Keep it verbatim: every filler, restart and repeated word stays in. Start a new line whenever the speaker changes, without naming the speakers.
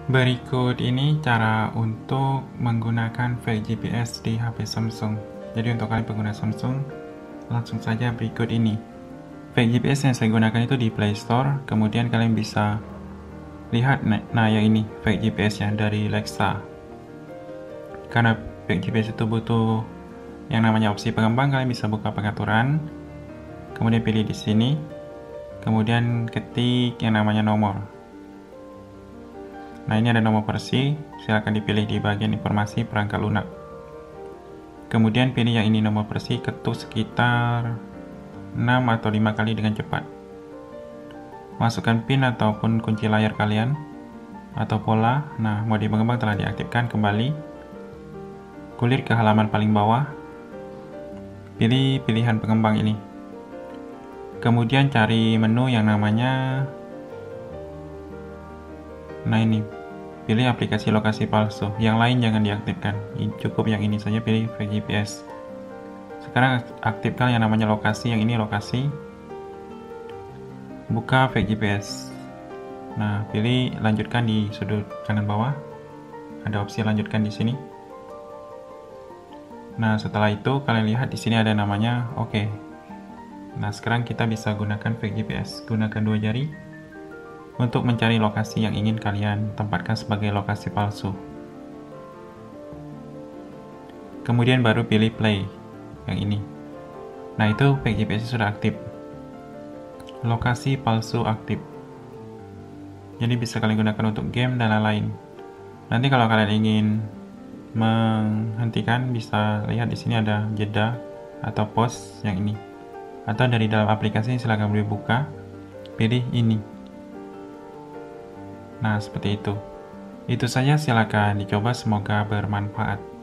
Berikut ini cara untuk menggunakan fake G P S di H P Samsung. Jadi untuk kalian pengguna Samsung, langsung saja berikut ini. Fake G P S yang saya gunakan itu di Play Store, kemudian kalian bisa lihat, nah yang ini fake G P S ya dari Lexa. Karena fake G P S itu butuh yang namanya opsi pengembang, kalian bisa buka pengaturan, kemudian pilih di sini, kemudian ketik yang namanya nomor. Nah, ini ada nomor versi, silakan dipilih di bagian informasi perangkat lunak. Kemudian pilih yang ini nomor versi, ketuk sekitar enam atau lima kali dengan cepat. Masukkan PIN ataupun kunci layar kalian atau pola. Nah, mode pengembang telah diaktifkan kembali. Kulik ke halaman paling bawah. Pilih pilihan pengembang ini. Kemudian cari menu yang namanya, nah ini, pilih aplikasi lokasi palsu. Yang lain jangan diaktifkan, cukup yang ini saja, pilih fake G P S. Sekarang aktifkan yang namanya lokasi, yang ini lokasi. Buka fake G P S. Nah, pilih lanjutkan di sudut kanan bawah. Ada opsi lanjutkan di sini. Nah, setelah itu kalian lihat di sini ada namanya oke. Okay. Nah, sekarang kita bisa gunakan fake G P S. Gunakan dua jari untuk mencari lokasi yang ingin kalian tempatkan sebagai lokasi palsu. Kemudian baru pilih play yang ini. Nah, itu fake G P S sudah aktif. Lokasi palsu aktif. Jadi bisa kalian gunakan untuk game dan lain-lain. Nanti kalau kalian ingin menghentikan, bisa lihat di sini ada jeda atau pause yang ini. Atau dari dalam aplikasi silahkan boleh buka, pilih ini. Nah, seperti itu. Itu saja, silakan dicoba, semoga bermanfaat.